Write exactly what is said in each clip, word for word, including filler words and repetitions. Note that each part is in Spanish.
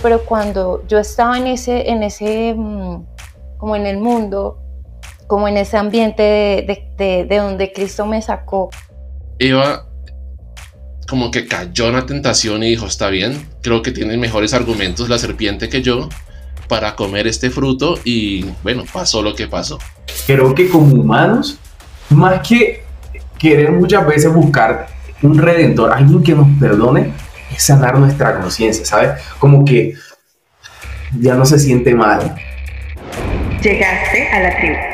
pero cuando yo estaba en ese, en ese, como en el mundo, como en ese ambiente de, de, de, de donde Cristo me sacó. Eva como que cayó en la tentación y dijo, está bien, creo que tiene mejores argumentos la serpiente que yo para comer este fruto, y bueno, pasó lo que pasó. Creo que como humanos, más que querer muchas veces buscar un redentor, alguien que nos perdone, es sanar nuestra conciencia, ¿sabes? Como que ya no se siente mal. Llegaste a la tribu.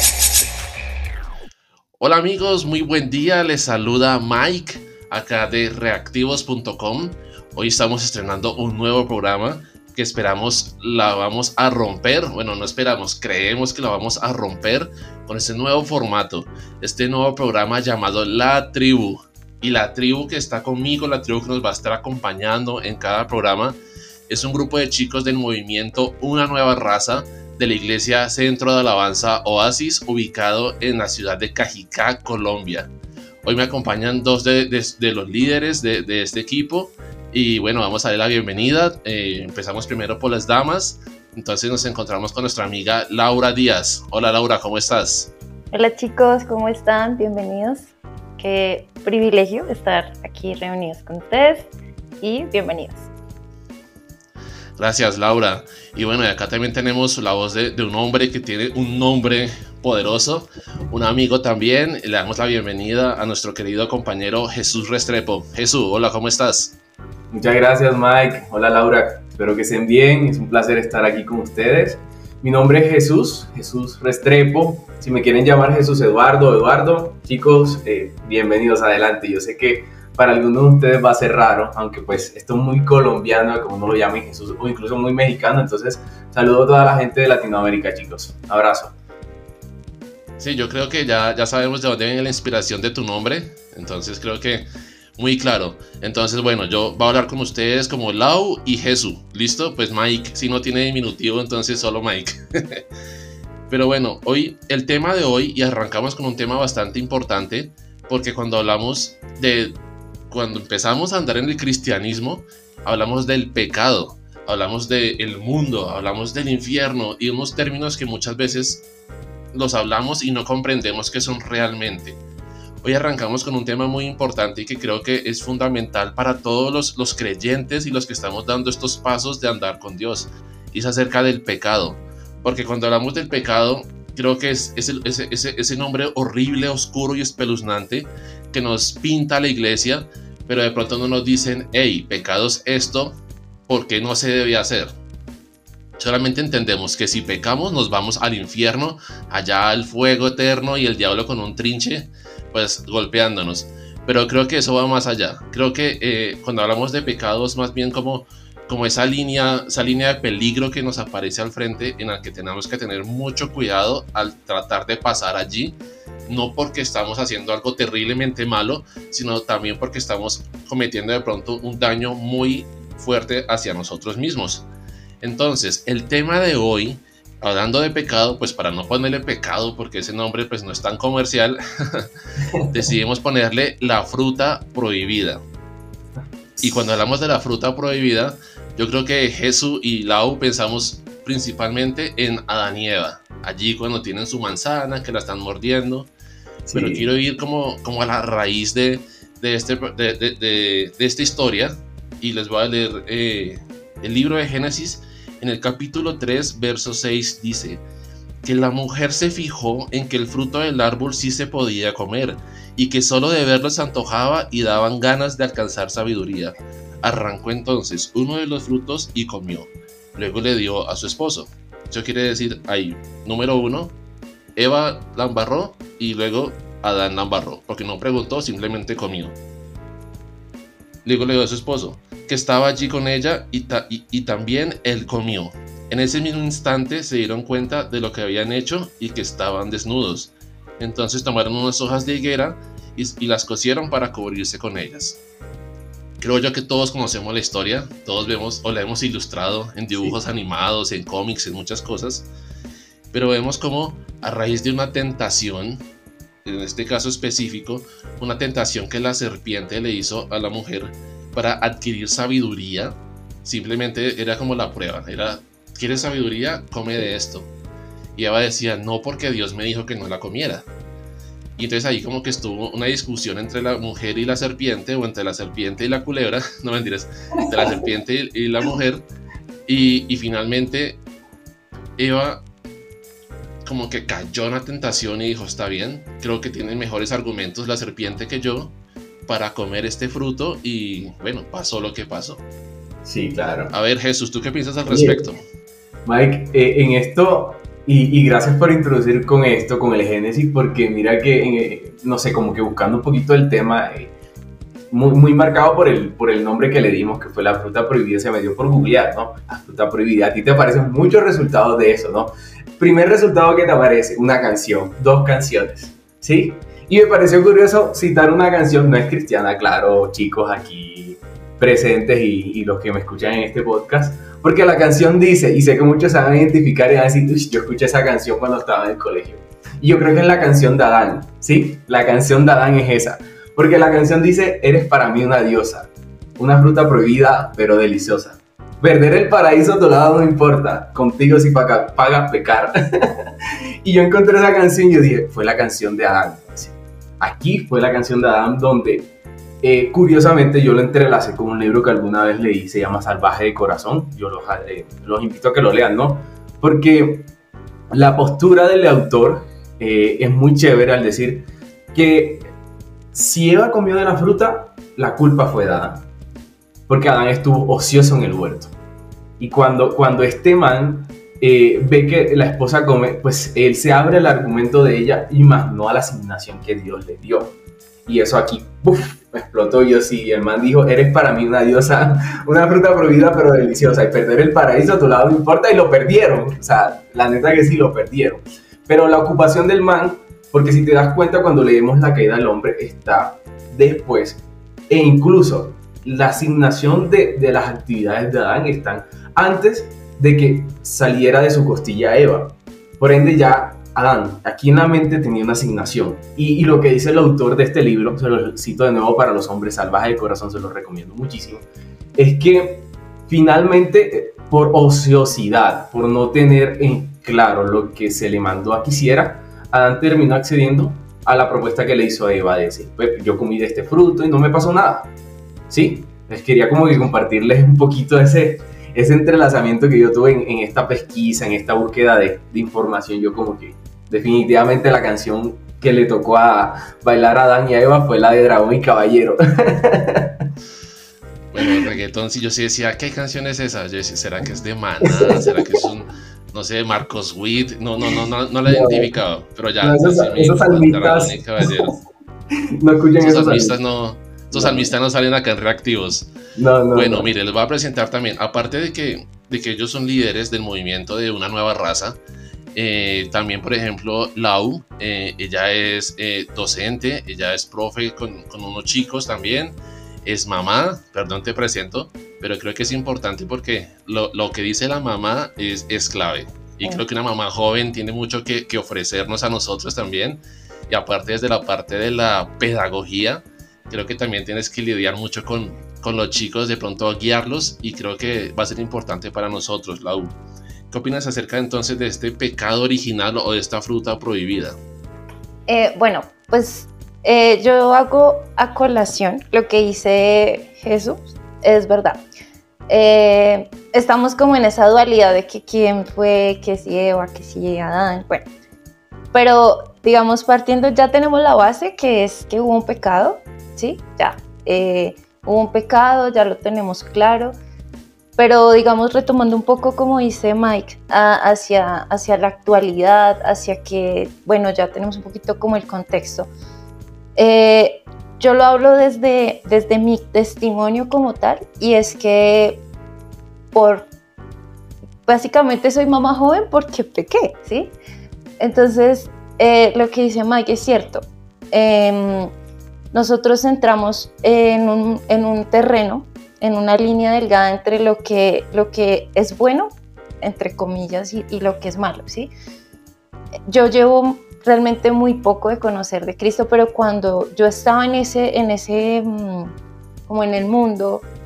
Hola amigos, muy buen día, les saluda Mike, acá de reactivos punto com. Hoy estamos estrenando un nuevo programa que esperamos la vamos a romper, bueno, no esperamos, creemos que la vamos a romper con este nuevo formato, este nuevo programa llamado La Tribu. Y la tribu que está conmigo, la tribu que nos va a estar acompañando en cada programa, es un grupo de chicos del movimiento Una Nueva Raza de la Iglesia Centro de Alabanza Oasis, ubicado en la ciudad de Cajicá, Colombia. Hoy me acompañan dos de, de, de los líderes de, de este equipo. Y bueno, vamos a darle la bienvenida. Eh, empezamos primero por las damas. Entonces nos encontramos con nuestra amiga Laura Díaz. Hola Laura, ¿cómo estás? Hola chicos, ¿cómo están? Bienvenidos. Qué privilegio estar aquí reunidos con ustedes y bienvenidos. Gracias Laura. Y bueno, y acá también tenemos la voz de, de un hombre que tiene un nombre poderoso, un amigo también. Le damos la bienvenida a nuestro querido compañero Jesús Restrepo. Jesús, hola, ¿cómo estás? Muchas gracias Mike, hola Laura, espero que estén bien, es un placer estar aquí con ustedes. Mi nombre es Jesús, Jesús Restrepo, si me quieren llamar Jesús Eduardo, Eduardo, chicos, eh, bienvenidos adelante. Yo sé que para algunos de ustedes va a ser raro, aunque pues esto es muy colombiano, como uno lo llame Jesús, o incluso muy mexicano, entonces saludo a toda la gente de Latinoamérica, chicos, abrazo. Sí, yo creo que ya, ya sabemos de dónde viene la inspiración de tu nombre, entonces creo que muy claro. Entonces, bueno, yo voy a hablar con ustedes como Lau y Jesús. ¿Listo? Pues Mike, si no tiene diminutivo, entonces solo Mike. Pero bueno, hoy, el tema de hoy, y arrancamos con un tema bastante importante, porque cuando hablamos de, cuando empezamos a andar en el cristianismo, hablamos del pecado, hablamos del mundo, hablamos del infierno, y unos términos que muchas veces los hablamos y no comprendemos qué son realmente. Hoy arrancamos con un tema muy importante y que creo que es fundamental para todos los, los creyentes y los que estamos dando estos pasos de andar con Dios. Y es acerca del pecado. Porque cuando hablamos del pecado, creo que es, es el, ese, ese, ese nombre horrible, oscuro y espeluznante que nos pinta la iglesia, pero de pronto no nos dicen, hey, pecado es esto, ¿por qué no se debe hacer? Solamente entendemos que si pecamos nos vamos al infierno, allá al fuego eterno y el diablo con un trinche pues golpeándonos, pero creo que eso va más allá. Creo que eh, cuando hablamos de pecados, más bien como, como esa línea, esa línea de peligro que nos aparece al frente, en la que tenemos que tener mucho cuidado al tratar de pasar allí, no porque estamos haciendo algo terriblemente malo, sino también porque estamos cometiendo de pronto un daño muy fuerte hacia nosotros mismos. Entonces, el tema de hoy, hablando de pecado, pues para no ponerle pecado, porque ese nombre pues no es tan comercial, decidimos ponerle la fruta prohibida. Y cuando hablamos de la fruta prohibida, yo creo que Jesús y Lau pensamos principalmente en Adán y Eva, allí cuando tienen su manzana, que la están mordiendo. Sí. Pero quiero ir como, como a la raíz de, de, este, de, de, de, de esta historia, y les voy a leer eh, el libro de Génesis. En el capítulo tres, verso seis, dice que la mujer se fijó en que el fruto del árbol sí se podía comer y que solo de verlo se antojaba y daban ganas de alcanzar sabiduría. Arrancó entonces uno de los frutos y comió. Luego le dio a su esposo. Eso quiere decir ahí, número uno, Eva la embarró y luego Adán la embarró, porque no preguntó, simplemente comió. Luego le dio a su esposo, que estaba allí con ella, y, ta- y, y también él comió. En ese mismo instante se dieron cuenta de lo que habían hecho y que estaban desnudos. Entonces tomaron unas hojas de higuera y, y las cosieron para cubrirse con ellas. Creo yo que todos conocemos la historia, todos vemos o la hemos ilustrado en dibujos sí. animados, en cómics, en muchas cosas, pero vemos como a raíz de una tentación, en este caso específico, una tentación que la serpiente le hizo a la mujer para adquirir sabiduría, simplemente era como la prueba, era, ¿quieres sabiduría? Come de esto. Y Eva decía, no, porque Dios me dijo que no la comiera. Y entonces ahí como que estuvo una discusión entre la mujer y la serpiente, o entre la serpiente y la culebra, no mentiras, entre la serpiente y la mujer, y, y finalmente Eva como que cayó en la tentación y dijo, está bien, creo que tiene mejores argumentos la serpiente que yo para comer este fruto, y bueno, pasó lo que pasó. Sí, claro. A ver, Jesús, ¿tú qué piensas al respecto? Mike, eh, en esto, y, y gracias por introducir con esto, con el Génesis, porque mira que, eh, no sé, como que buscando un poquito el tema, eh, muy, muy marcado por el, por el nombre que le dimos, que fue la fruta prohibida, se me dio por googlear, ¿no? La fruta prohibida. A ti te aparecen muchos resultados de eso, ¿no? Primer resultado que te aparece, una canción, dos canciones, ¿sí? Y me pareció curioso citar una canción, no es cristiana, claro, chicos aquí presentes y, y los que me escuchan en este podcast, porque la canción dice, y sé que muchos se van a identificar y van a decir, uy, yo escuché esa canción cuando estaba en el colegio. Y yo creo que es la canción de Adán, ¿sí? La canción de Adán es esa, porque la canción dice, eres para mí una diosa, una fruta prohibida pero deliciosa. Perder el paraíso a tu lado no importa, contigo si pagas paga pecar. Y yo encontré esa canción y yo dije, fue la canción de Adán. Aquí fue la canción de Adán donde, eh, curiosamente, yo lo entrelacé con un libro que alguna vez leí, se llama Salvaje de Corazón. Yo los, eh, los invito a que lo lean, ¿no? Porque la postura del autor eh, es muy chévere al decir que si Eva comió de la fruta, la culpa fue de Adán. Porque Adán estuvo ocioso en el huerto. Y cuando, cuando este man eh, ve que la esposa come, pues él se abre al argumento de ella y más no a la asignación que Dios le dio. Y eso aquí, ¡puf!, me explotó. Yo sí, y el man dijo, eres para mí una diosa, una fruta prohibida pero deliciosa. Y perder el paraíso a tu lado no importa. Y lo perdieron. O sea, la neta que sí, lo perdieron. Pero la ocupación del man, porque si te das cuenta cuando leemos la caída del hombre, está después. E incluso la asignación de, de las actividades de Adán están antes de que saliera de su costilla Eva. Por ende, ya Adán, aquí en la mente, tenía una asignación. Y, y lo que dice el autor de este libro, se lo cito de nuevo para los hombres salvajes de corazón, se lo recomiendo muchísimo, es que finalmente, por ociosidad, por no tener en claro lo que se le mandó a que hiciera, Adán terminó accediendo a la propuesta que le hizo a Eva de decir, pues, yo comí de este fruto y no me pasó nada. Sí, les quería como que compartirles un poquito de ese, ese entrelazamiento que yo tuve en, en esta pesquisa, en esta búsqueda de, de información. Yo como que definitivamente la canción que le tocó a bailar a Adán y a Eva fue la de Dragón y Caballero. Bueno, el reggaetón, sí, yo sí decía, ¿qué canción es esa? Yo decía, ¿será que es de Maná? ¿Será que es un, no sé, Marcos Witt? No, no, no, no, no la he identificado, pero ya. No, esos, esos salmistas, no escuchen esos esos salmistas. No, estos no. salmistas no salen acá en reactivos. No, no, bueno, no. mire, les voy a presentar también, aparte de que, de que ellos son líderes del movimiento de una nueva raza, eh, también, por ejemplo, Lau, eh, ella es eh, docente, ella es profe con, con unos chicos también, es mamá, perdón, te presento, pero creo que es importante porque lo, lo que dice la mamá es, es clave. Y creo que una mamá joven tiene mucho que, que ofrecernos a nosotros también. Y aparte desde la parte de la pedagogía, creo que también tienes que lidiar mucho con, con los chicos, de pronto guiarlos, y creo que va a ser importante para nosotros, Lau. ¿Qué opinas acerca entonces de este pecado original o de esta fruta prohibida? Eh, bueno, pues eh, yo hago a colación lo que dice Jesús, es verdad. Eh, estamos como en esa dualidad de que quién fue, que si Eva, que si Adán, bueno. Pero, digamos, partiendo, ya tenemos la base, que es que hubo un pecado, ¿sí? Ya, eh, hubo un pecado, ya lo tenemos claro. Pero, digamos, retomando un poco, como dice Mike, a, hacia, hacia la actualidad, hacia que, bueno, ya tenemos un poquito como el contexto. Eh, yo lo hablo desde, desde mi testimonio como tal, y es que por, básicamente soy mamá joven porque pequé, ¿sí? Entonces, eh, lo que dice Mike es cierto. Eh, nosotros entramos en un, en un terreno, en una línea delgada entre lo que, lo que es bueno, entre comillas, y, y lo que es malo, ¿sí? Yo llevo realmente muy poco de conocer de Cristo, pero cuando yo estaba en ese, en ese, como en el mundo,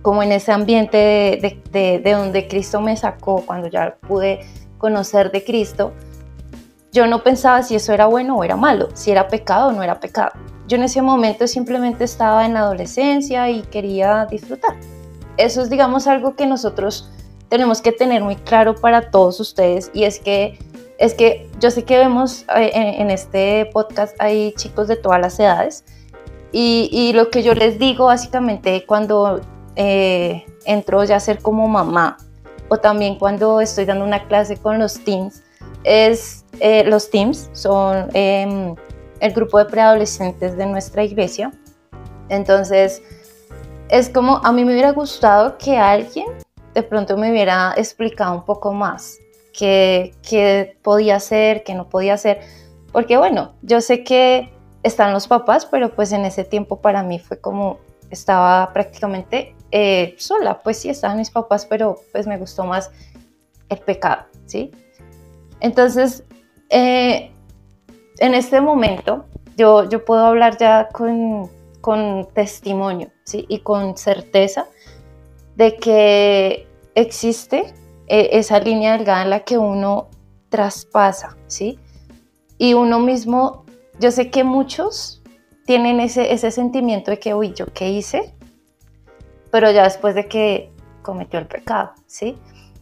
como en ese ambiente de, de, de, de donde Cristo me sacó, cuando ya pude conocer de Cristo, yo no pensaba si eso era bueno o era malo, si era pecado o no era pecado. Yo en ese momento simplemente estaba en la adolescencia y quería disfrutar. Eso es, digamos, algo que nosotros tenemos que tener muy claro para todos ustedes, y es que, es que yo sé que vemos eh, en, en este podcast hay chicos de todas las edades, y, y lo que yo les digo básicamente cuando eh, entro ya a ser como mamá, o también cuando estoy dando una clase con los teens, es, eh, los teens son eh, el grupo de preadolescentes de nuestra iglesia. Entonces es como, a mí me hubiera gustado que alguien de pronto me hubiera explicado un poco más qué, qué podía hacer, qué no podía hacer, porque bueno, yo sé que están los papás, pero pues en ese tiempo para mí fue como, estaba prácticamente eh, sola, pues sí, estaban mis papás, pero pues me gustó más el pecado, ¿sí? Entonces, eh, en este momento, yo, yo puedo hablar ya con, con testimonio, ¿sí? Y con certeza de que existe eh, esa línea delgada en la que uno traspasa, ¿sí? Y uno mismo, yo sé que muchos tienen ese, ese sentimiento de que, uy, ¿yo qué hice? Pero ya después de que cometió el pecado, ¿sí?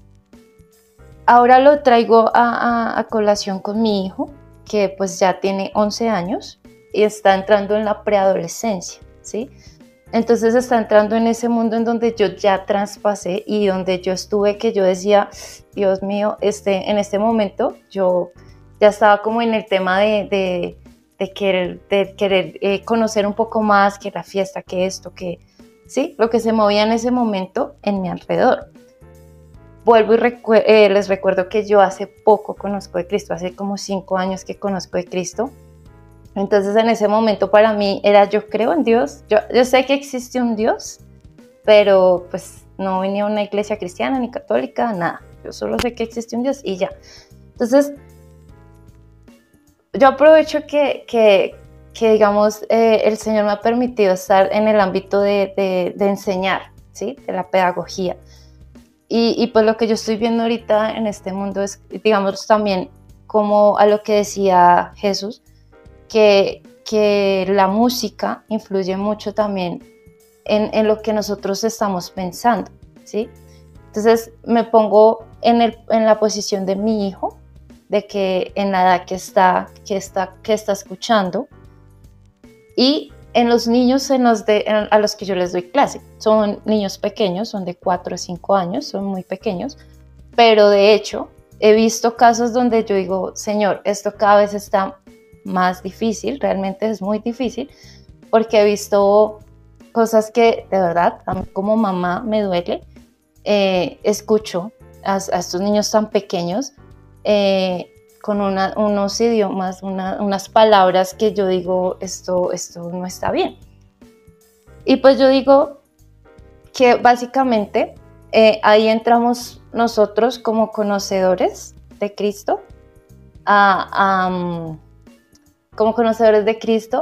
Ahora lo traigo a, a, a colación con mi hijo, que pues ya tiene once años y está entrando en la preadolescencia, ¿sí? Entonces está entrando en ese mundo en donde yo ya traspasé y donde yo estuve, que yo decía, Dios mío, este, en este momento yo ya estaba como en el tema de, de, de querer, de querer eh, conocer un poco más, que la fiesta, que esto, que, ¿sí? Lo que se movía en ese momento en mi alrededor. Vuelvo y recu- eh, les recuerdo que yo hace poco conozco de Cristo, hace como cinco años que conozco de Cristo. Entonces en ese momento para mí era, yo creo en Dios, yo, yo sé que existe un Dios, pero pues no venía a una iglesia cristiana ni católica, nada. Yo solo sé que existe un Dios y ya. Entonces yo aprovecho que, que, que digamos, eh, el Señor me ha permitido estar en el ámbito de, de, de enseñar, ¿sí? De la pedagogía. Y, y pues lo que yo estoy viendo ahorita en este mundo es, digamos, también como a lo que decía Jesús, que, que la música influye mucho también en, en lo que nosotros estamos pensando, ¿sí? Entonces me pongo en, el, en la posición de mi hijo, de que en la edad que está, que está, que está escuchando, y en los niños en los de, en, a los que yo les doy clase. Son niños pequeños, son de cuatro o cinco años, son muy pequeños, pero de hecho he visto casos donde yo digo, Señor, esto cada vez está más difícil, realmente es muy difícil, porque he visto cosas que de verdad, a mí como mamá me duele. Eh, escucho a, a estos niños tan pequeños eh, con una, unos idiomas, una, unas palabras que yo digo, esto, esto no está bien. Y pues yo digo que básicamente eh, ahí entramos nosotros como conocedores de Cristo, a, a, como conocedores de Cristo,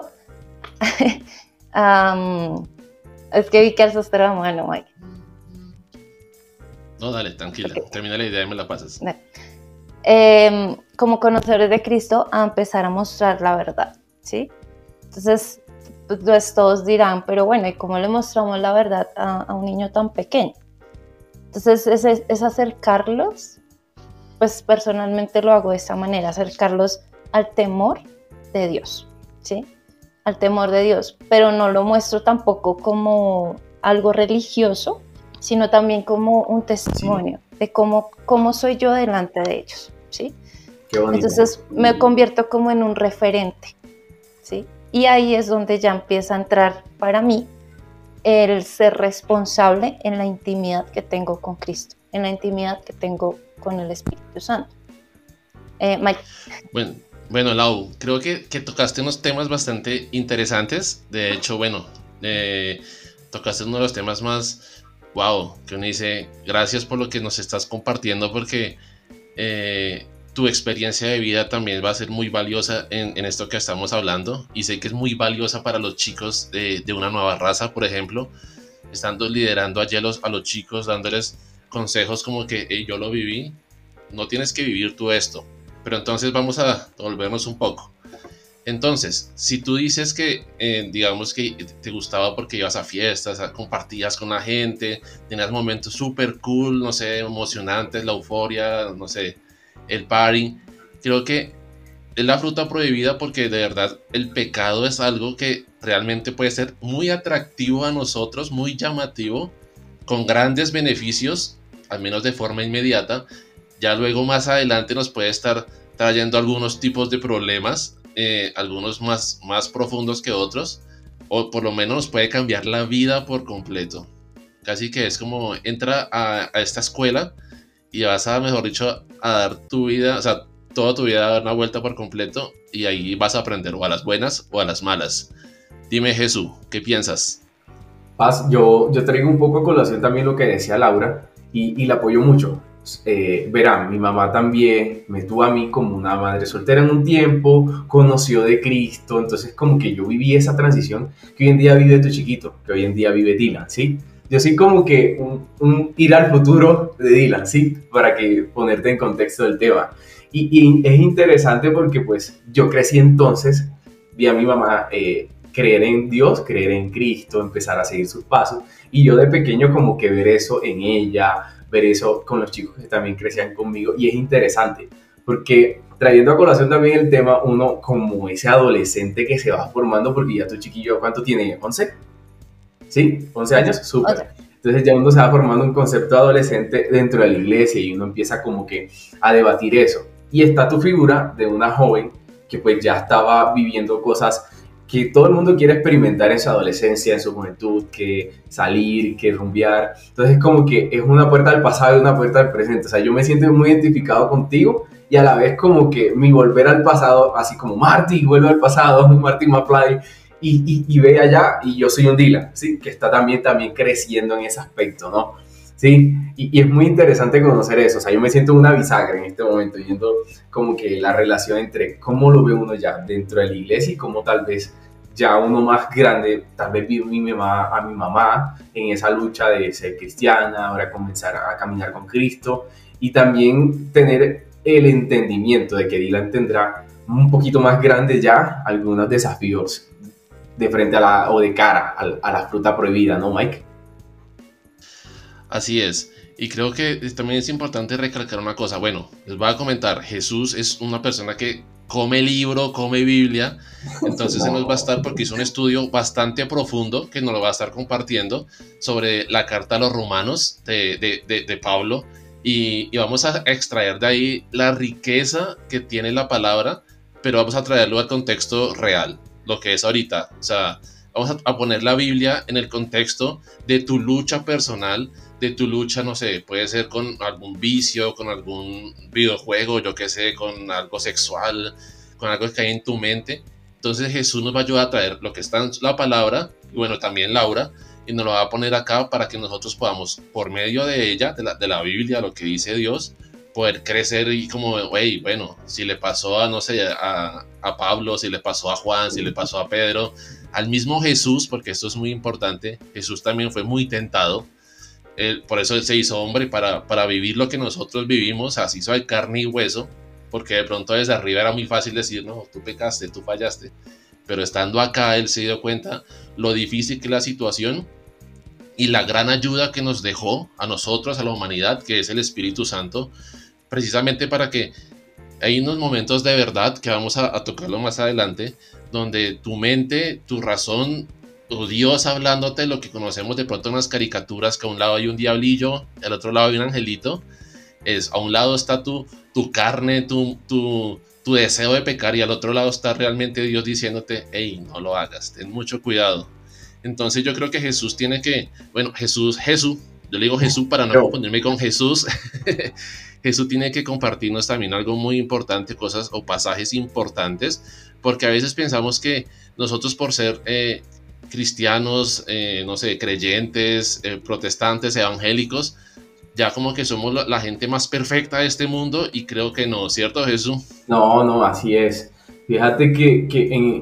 um, es que vi que alzaste la mano, Mike. No, dale, tranquila, okay. Termina la idea y me la pasas. Eh, como conocedores de Cristo, a empezar a mostrar la verdad, ¿sí? Entonces, pues todos dirán, pero bueno, ¿y cómo le mostramos la verdad a, a un niño tan pequeño? Entonces, es, es acercarlos, pues personalmente lo hago de esta manera, acercarlos al temor de Dios, ¿sí? Al temor de Dios, pero no lo muestro tampoco como algo religioso, sino también como un testimonio sí. de cómo, cómo soy yo delante de ellos, ¿sí? Qué bonito. Entonces me convierto como en un referente, ¿sí? Y ahí es donde ya empieza a entrar para mí el ser responsable en la intimidad que tengo con Cristo, en la intimidad que tengo con el Espíritu Santo. Eh, Mike. Bueno, bueno, Lau, creo que, que tocaste unos temas bastante interesantes. De hecho, bueno, eh, tocaste uno de los temas más, wow, que uno dice, gracias por lo que nos estás compartiendo, porque eh, tu experiencia de vida también va a ser muy valiosa en, en esto que estamos hablando, y sé que es muy valiosa para los chicos de, de una nueva raza, por ejemplo, estando liderando allí a los, a los chicos, dándoles consejos como que hey, yo lo viví, no tienes que vivir tú esto. Pero entonces vamos a volvernos un poco. Entonces, si tú dices que, eh, digamos que te gustaba porque ibas a fiestas, compartías con la gente, tenías momentos súper cool, no sé, emocionantes, la euforia, no sé, el party, creo que es la fruta prohibida porque de verdad el pecado es algo que realmente puede ser muy atractivo a nosotros, muy llamativo, con grandes beneficios, al menos de forma inmediata. Ya luego más adelante nos puede estar trayendo algunos tipos de problemas, eh, algunos más, más profundos que otros, o por lo menos nos puede cambiar la vida por completo. Casi que es como entra a, a esta escuela y vas a, mejor dicho, a dar tu vida, o sea, toda tu vida a dar una vuelta por completo y ahí vas a aprender o a las buenas o a las malas. Dime, Jesús, ¿qué piensas? Paz, yo, yo traigo un poco a colación también lo que decía Laura y, y la apoyo mucho. Eh, verán, mi mamá también me tuvo a mí como una madre soltera en un tiempo, conoció de Cristo, entonces como que yo viví esa transición que hoy en día vive tu chiquito, que hoy en día vive Dylan, ¿sí? Yo soy como que un, un ir al futuro de Dylan, ¿sí? Para que ponerte en contexto del tema. Y, y es interesante porque pues yo crecí entonces, vi a mi mamá eh, creer en Dios, creer en Cristo, empezar a seguir sus pasos, y yo de pequeño como que ver eso en ella, ver eso con los chicos que también crecían conmigo, y es interesante, porque trayendo a colación también el tema, uno como ese adolescente que se va formando, porque ya tu chiquillo, ¿cuánto tiene? ¿once? ¿Sí? ¿once años? Súper. Okay. Entonces ya uno se va formando un concepto adolescente dentro de la iglesia y uno empieza como que a debatir eso. Y está tu figura de una joven que pues ya estaba viviendo cosas que todo el mundo quiere experimentar en su adolescencia, en su juventud, que salir, que rumbear. Entonces como que es una puerta al pasado y una puerta al presente. O sea, yo me siento muy identificado contigo y a la vez como que mi volver al pasado, así como Marty, vuelve al pasado, Marty McFly, y, y, y ve allá y yo soy un Dylan, ¿sí? Que está también, también creciendo en ese aspecto, ¿no? ¿Sí? Y, y es muy interesante conocer eso. O sea, yo me siento una bisagra en este momento, viendo como que la relación entre cómo lo ve uno ya dentro de la iglesia y cómo tal vez ya uno más grande, tal vez vi a mi mamá, a mi mamá en esa lucha de ser cristiana, ahora comenzar a caminar con Cristo, y también tener el entendimiento de que Dylan tendrá un poquito más grande ya algunos desafíos de frente a la, o de cara a, a la fruta prohibida, ¿no, Mike? Así es, y creo que también es importante recalcar una cosa. Bueno, les voy a comentar, Jesús es una persona que come libro, come Biblia, entonces no. Él nos va a estar, porque hizo un estudio bastante profundo que nos lo va a estar compartiendo sobre la carta a los romanos de, de, de, de Pablo, y, y vamos a extraer de ahí la riqueza que tiene la palabra, pero vamos a traerlo al contexto real, lo que es ahorita. O sea, vamos a, a poner la Biblia en el contexto de tu lucha personal, de tu lucha, no sé, puede ser con algún vicio, con algún videojuego, yo qué sé, con algo sexual, con algo que hay en tu mente. Entonces Jesús nos va a ayudar a traer lo que está en la palabra, y bueno, también Laura, y nos lo va a poner acá para que nosotros podamos, por medio de ella, de la, de la Biblia, lo que dice Dios, poder crecer y como, hey, bueno, si le pasó a, no sé, a, a Pablo, si le pasó a Juan, si le pasó a Pedro, al mismo Jesús, porque esto es muy importante, Jesús también fue muy tentado. Él, por eso él se hizo hombre, para, para vivir lo que nosotros vivimos, así hizo de carne y hueso, porque de pronto desde arriba era muy fácil decir, no, tú pecaste, tú fallaste, pero estando acá él se dio cuenta lo difícil que es la situación y la gran ayuda que nos dejó a nosotros, a la humanidad, que es el Espíritu Santo, precisamente para que hay unos momentos de verdad que vamos a, a tocarlo más adelante, donde tu mente, tu razón, tu Dios hablándote, lo que conocemos de pronto en las caricaturas, que a un lado hay un diablillo, al otro lado hay un angelito, es, a un lado está tu, tu carne, tu, tu, tu deseo de pecar, y al otro lado está realmente Dios diciéndote, hey, no lo hagas, ten mucho cuidado. Entonces yo creo que Jesús tiene que, bueno, Jesús, Jesús, yo le digo Jesús para no confundirme con Jesús, Jesús tiene que compartirnos también algo muy importante, cosas o pasajes importantes, porque a veces pensamos que nosotros por ser eh, cristianos, eh, no sé, creyentes, eh, protestantes, evangélicos, ya como que somos la, la gente más perfecta de este mundo, y creo que no, ¿cierto, Jesús? No, no, así es. Fíjate que, que en,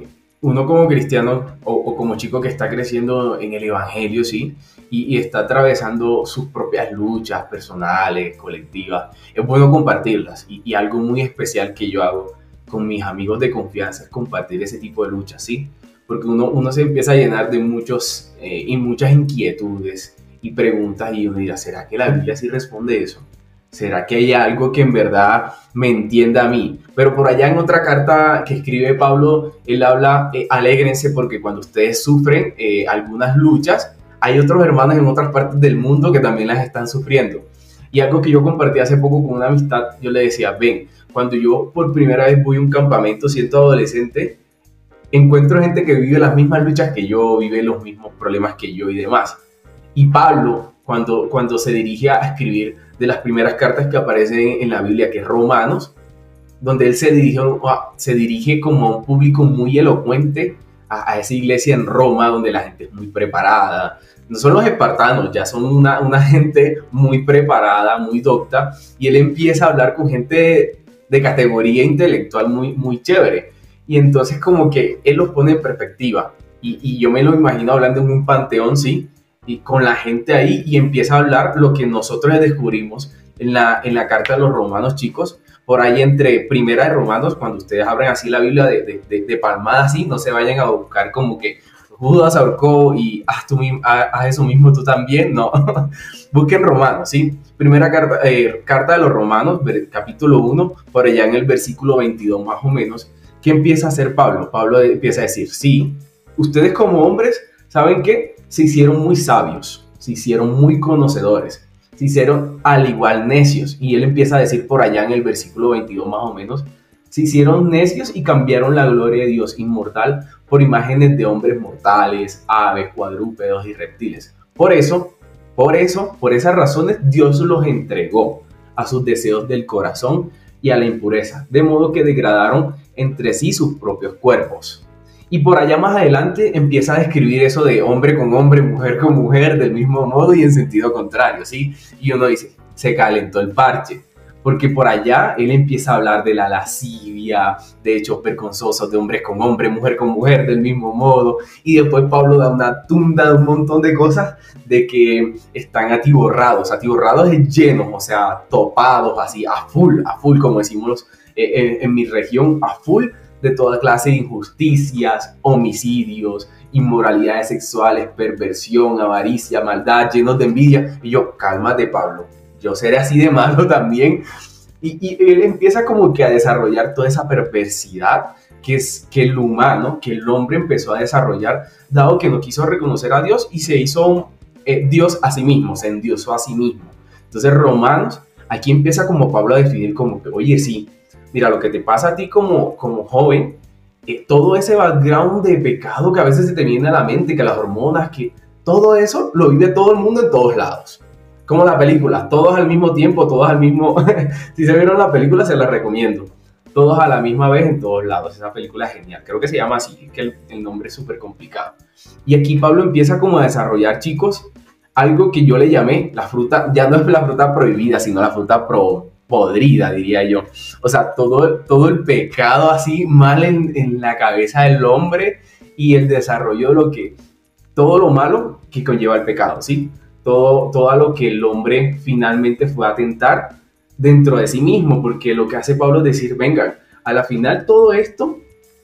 uno como cristiano o, o como chico que está creciendo en el evangelio, ¿sí? Y, y está atravesando sus propias luchas personales, colectivas, es bueno compartirlas. Y, y algo muy especial que yo hago con mis amigos de confianza es compartir ese tipo de luchas, ¿sí? Porque uno, uno se empieza a llenar de muchos, eh, y muchas inquietudes y preguntas y uno dirá, ¿será que la Biblia sí responde eso? ¿Será que hay algo que en verdad me entienda a mí? Pero por allá en otra carta que escribe Pablo, él habla, eh, alégrense porque cuando ustedes sufren eh, algunas luchas, hay otros hermanos en otras partes del mundo que también las están sufriendo. Y algo que yo compartí hace poco con una amistad, yo le decía, ven, cuando yo por primera vez voy a un campamento siendo adolescente, encuentro gente que vive las mismas luchas que yo, vive los mismos problemas que yo y demás. Y Pablo, cuando, cuando se dirige a escribir de las primeras cartas que aparecen en la Biblia, que es Romanos, donde él se dirige, se dirige como a un público muy elocuente, a, a esa iglesia en Roma, donde la gente es muy preparada. No son los espartanos, ya son una, una gente muy preparada, muy docta, y él empieza a hablar con gente de, de categoría intelectual muy, muy chévere. Y entonces como que él los pone en perspectiva. Y, y yo me lo imagino hablando en un panteón, sí, y con la gente ahí, y empieza a hablar lo que nosotros descubrimos en la, en la carta de los romanos, chicos. Por ahí entre Primera de Romanos, cuando ustedes abren así la Biblia de, de, de, de palmada así, no se vayan a buscar como que Judas ahorcó y haz, tú, haz, haz eso mismo tú también, no. Busquen Romanos, ¿sí? Primera carta, eh, carta de los Romanos, capítulo uno, por allá en el versículo veintidós más o menos. ¿Qué empieza a hacer Pablo? Pablo empieza a decir, sí, ustedes como hombres, ¿saben qué? Se hicieron muy sabios, se hicieron muy conocedores, se hicieron al igual necios. Y él empieza a decir por allá en el versículo veintidós más o menos, se hicieron necios y cambiaron la gloria de Dios inmortal por imágenes de hombres mortales, aves, cuadrúpedos y reptiles. Por eso, por eso, por esas razones, Dios los entregó a sus deseos del corazón y a la impureza, de modo que degradaron entre sí sus propios cuerpos. Y por allá más adelante empieza a describir eso de hombre con hombre, mujer con mujer, del mismo modo y en sentido contrario, ¿sí? Y uno dice, se calentó el parche, porque por allá él empieza a hablar de la lascivia, de hechos vergonzosos de hombres con hombre, mujer con mujer, del mismo modo. Y después Pablo da una tunda de un montón de cosas de que están atiborrados, atiborrados es llenos, o sea, topados así, a full, a full, como decimos eh, en, en mi región, a full, de toda clase de injusticias, homicidios, inmoralidades sexuales, perversión, avaricia, maldad, llenos de envidia. Y yo, cálmate, Pablo, yo seré así de malo también. Y, y él empieza como que a desarrollar toda esa perversidad que es que el humano, que el hombre empezó a desarrollar, dado que no quiso reconocer a Dios y se hizo eh, Dios a sí mismo, se endiosó a sí mismo. Entonces Romanos, aquí empieza como Pablo a definir como que, oye, sí, mira, lo que te pasa a ti como, como joven, eh, todo ese background de pecado que a veces se te viene a la mente, que las hormonas, que todo eso lo vive todo el mundo en todos lados. Como la película, todos al mismo tiempo, todos al mismo... Si se vieron la película, se la recomiendo. Todos a la misma vez en todos lados. Esa película es genial. Creo que se llama así, que el, el nombre es súper complicado. Y aquí Pablo empieza como a desarrollar, chicos, algo que yo le llamé la fruta, ya no es la fruta prohibida, sino la fruta pro... podrida, diría yo. O sea, todo, todo el pecado así mal en, en la cabeza del hombre y el desarrollo de lo que, todo lo malo que conlleva el pecado, ¿sí? Todo, todo lo que el hombre finalmente fue a atentar dentro de sí mismo, porque lo que hace Pablo es decir, vengan, a la final todo esto,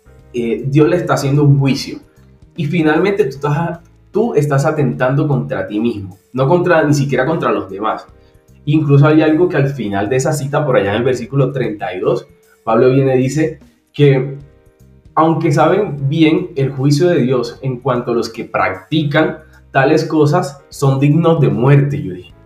eh, Dios le está haciendo un juicio y finalmente tú estás, tú estás atentando contra ti mismo, no contra, ni siquiera contra los demás. Incluso hay algo que al final de esa cita, por allá en el versículo treinta y dos, Pablo viene y dice que aunque saben bien el juicio de Dios en cuanto a los que practican tales cosas, son dignos de muerte, yo dije.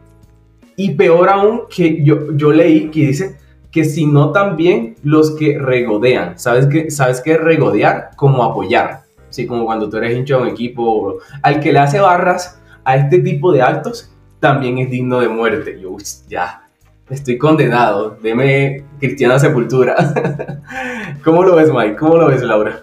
Y peor aún que yo, yo leí que dice que si no también los que regodean. ¿Sabes qué, ¿Sabes qué es regodear? Como apoyar. Sí, como cuando tú eres hincha de un equipo, al que le hace barras a este tipo de actos, también es digno de muerte. Yo, ya, estoy condenado. Deme cristiana sepultura. ¿Cómo lo ves, Mike? ¿Cómo lo ves, Laura?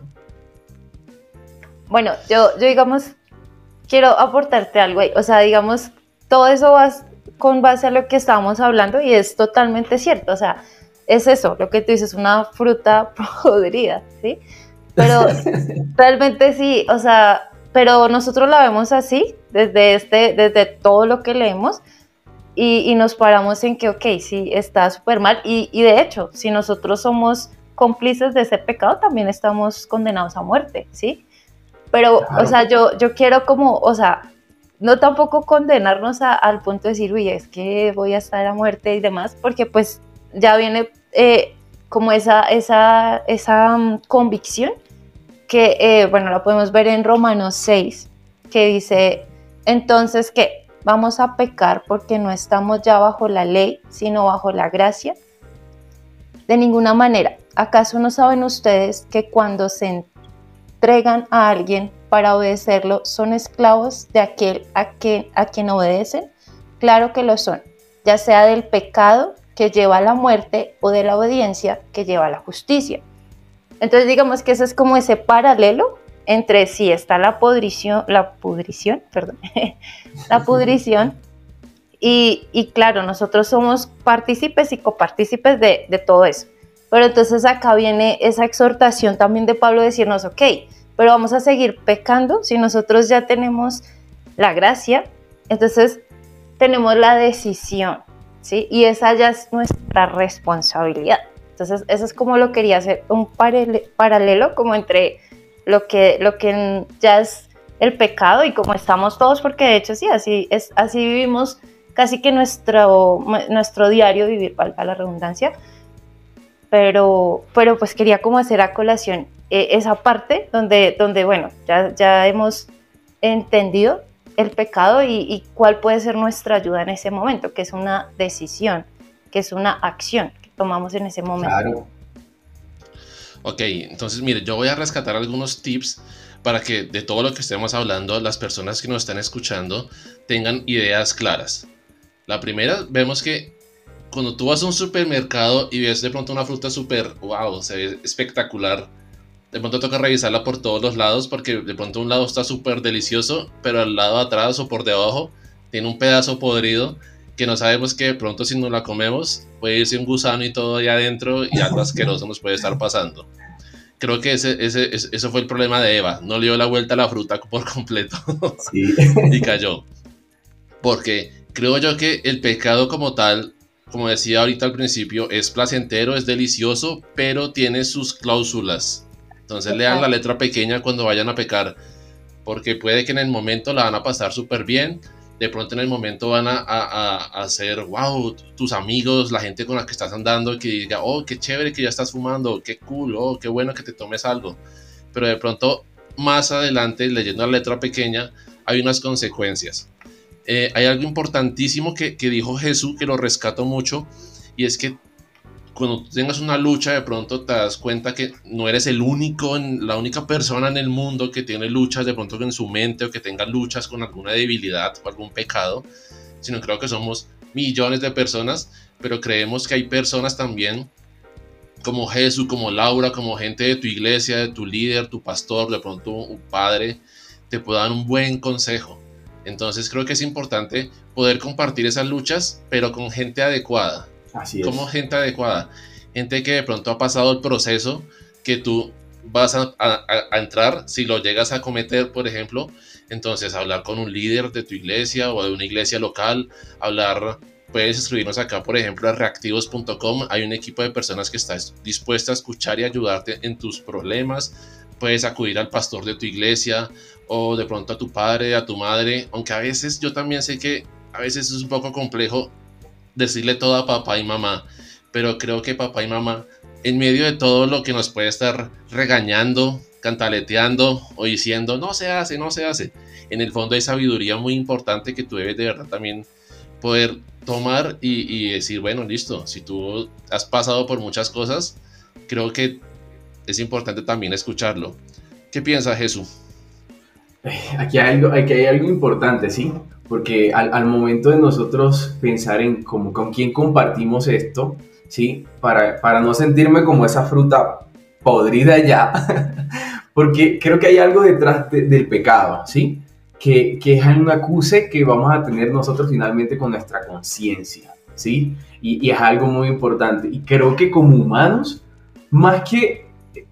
Bueno, yo, yo digamos, quiero aportarte algo ahí. O sea, digamos, todo eso va con base a lo que estábamos hablando y es totalmente cierto. O sea, es eso, lo que tú dices, una fruta podrida, ¿sí? pero realmente sí, o sea, pero nosotros la vemos así, desde, este, desde todo lo que leemos, y, y nos paramos en que, ok, sí, está súper mal, y, y de hecho, si nosotros somos cómplices de ese pecado, también estamos condenados a muerte, ¿sí? Pero, Claro. o sea, yo, yo quiero como, o sea, no tampoco condenarnos a, al punto de decir, uy, es que voy a estar a muerte y demás, porque pues ya viene eh, como esa, esa, esa um, convicción que, eh, bueno, la podemos ver en Romanos seis, que dice, entonces, ¿qué? ¿Vamos a pecar porque no estamos ya bajo la ley, sino bajo la gracia? De ninguna manera. ¿Acaso no saben ustedes que cuando se entregan a alguien para obedecerlo, son esclavos de aquel a quien, a quien obedecen? Claro que lo son, ya sea del pecado que lleva a la muerte o de la obediencia que lleva a la justicia. Entonces digamos que eso es como ese paralelo entre sí está la pudrición, la pudrición, perdón, la pudrición y, y claro, nosotros somos partícipes y copartícipes de, de todo eso. Pero entonces acá viene esa exhortación también de Pablo de decirnos, ok, pero vamos a seguir pecando si nosotros ya tenemos la gracia, entonces tenemos la decisión, ¿sí? Y esa ya es nuestra responsabilidad. Entonces eso es como lo quería hacer, un paralelo como entre lo que, lo que ya es el pecado y cómo estamos todos, porque de hecho sí, así, es, así vivimos casi que nuestro, nuestro diario vivir, valga la redundancia. Pero, pero pues quería como hacer a colación eh, esa parte donde, donde bueno, ya, ya hemos entendido el pecado y, y cuál puede ser nuestra ayuda en ese momento, que es una decisión, que es una acción que tomamos en ese momento. Claro. Ok, entonces mire, yo voy a rescatar algunos tips para que de todo lo que estemos hablando, las personas que nos están escuchando tengan ideas claras. La primera, vemos que cuando tú vas a un supermercado y ves de pronto una fruta súper, wow, se ve espectacular, de pronto toca revisarla por todos los lados porque de pronto un lado está súper delicioso, pero al lado de atrás o por debajo tiene un pedazo podrido que no sabemos que de pronto si no la comemos puede irse un gusano y todo ahí adentro y algo asqueroso nos puede estar pasando. Creo que ese, ese, ese, eso fue el problema de Eva, no le dio la vuelta a la fruta por completo Sí. y cayó. Porque creo yo que el pecado como tal, como decía ahorita al principio, es placentero, es delicioso, pero tiene sus cláusulas. Entonces lean la letra pequeña cuando vayan a pecar, porque puede que en el momento la van a pasar súper bien, de pronto en el momento van a, a, a hacer, wow, tus amigos, la gente con la que estás andando, que diga, oh, qué chévere que ya estás fumando, qué cool, oh, qué bueno que te tomes algo. Pero de pronto, más adelante, leyendo la letra pequeña, hay unas consecuencias. Eh, hay algo importantísimo que, que dijo Jesús, que lo rescato mucho, y es que cuando tengas una lucha, de pronto te das cuenta que no eres el único, la única persona en el mundo que tiene luchas de pronto en su mente o que tenga luchas con alguna debilidad o algún pecado, sino creo que somos millones de personas, pero creemos que hay personas también como Jesús, como Laura, como gente de tu iglesia, de tu líder, tu pastor, de pronto un padre, te puede dar un buen consejo. Entonces creo que es importante poder compartir esas luchas, pero con gente adecuada. Así es. Como gente adecuada. Gente que de pronto ha pasado el proceso que tú vas a, a, a entrar si lo llegas a cometer, por ejemplo. Entonces hablar con un líder de tu iglesia o de una iglesia local, hablar, puedes escribirnos acá, por ejemplo, a reactivos punto com. Hay un equipo de personas que está dispuesta a escuchar y ayudarte en tus problemas. Puedes acudir al pastor de tu iglesia o de pronto a tu padre, a tu madre, aunque a veces yo también sé que a veces es un poco complejo decirle todo a papá y mamá, pero creo que papá y mamá, en medio de todo lo que nos puede estar regañando, cantaleteando o diciendo no se hace, no se hace, en el fondo hay sabiduría muy importante que tú debes de verdad también poder tomar y, y decir, bueno, listo, si tú has pasado por muchas cosas, creo que es importante también escucharlo. ¿Qué piensa Jesús? Aquí hay algo, aquí hay algo importante, ¿sí? Porque al, al momento de nosotros pensar en cómo, con quién compartimos esto, ¿sí? Para, para no sentirme como esa fruta podrida ya, porque creo que hay algo detrás de, del pecado, ¿sí? Que, que es un acuse que vamos a tener nosotros finalmente con nuestra conciencia, ¿sí? Y, y es algo muy importante. Y creo que como humanos, más que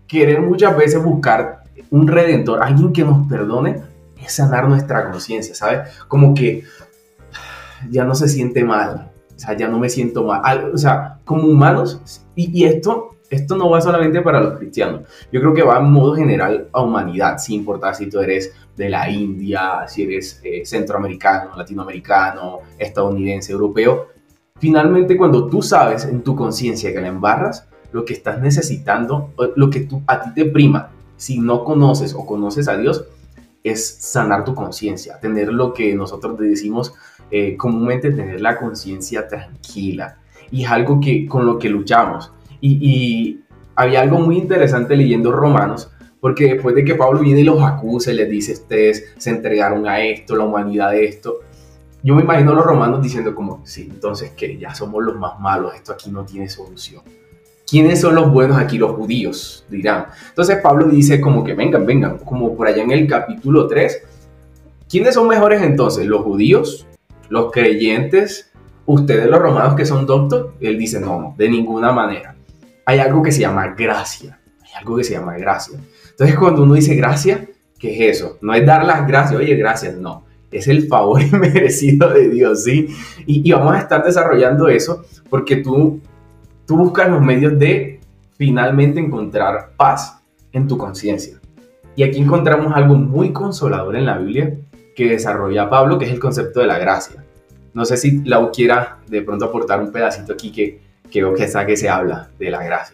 querer muchas veces buscar un redentor, alguien que nos perdone, es sanar nuestra conciencia, ¿sabes? Como que ya no se siente mal, o sea, ya no me siento mal, o sea, como humanos, y, y esto, esto no va solamente para los cristianos, yo creo que va en modo general a humanidad, sin importar si tú eres de la India, si eres eh, centroamericano, latinoamericano, estadounidense, europeo. Finalmente, cuando tú sabes en tu conciencia que la embarras, lo que estás necesitando, lo que tú, a ti te prima, si no conoces o conoces a Dios, es sanar tu conciencia, tener lo que nosotros decimos eh, comúnmente, tener la conciencia tranquila. Y es algo que, con lo que luchamos. Y, y había algo muy interesante leyendo Romanos, porque después de que Pablo viene y los acusa y les dice, ustedes se entregaron a esto, la humanidad de esto, yo me imagino a los romanos diciendo como, sí, entonces que ya somos los más malos, esto aquí no tiene solución. ¿Quiénes son los buenos aquí? Los judíos, dirán. Entonces Pablo dice como que vengan, vengan, como por allá en el capítulo tres. ¿Quiénes son mejores entonces? ¿Los judíos? ¿Los creyentes? ¿Ustedes los romanos que son doctos? Él dice no, de ninguna manera. Hay algo que se llama gracia. Hay algo que se llama gracia. Entonces cuando uno dice gracia, ¿qué es eso? No es dar las gracias, oye, gracias, no. Es el favor inmerecido de Dios, ¿sí? Y, y vamos a estar desarrollando eso porque tú... Tú buscas los medios de finalmente encontrar paz en tu conciencia. Y aquí encontramos algo muy consolador en la Biblia que desarrolla Pablo, que es el concepto de la gracia. No sé si Lau quiera de pronto aportar un pedacito aquí que, que veo que está que se habla de la gracia.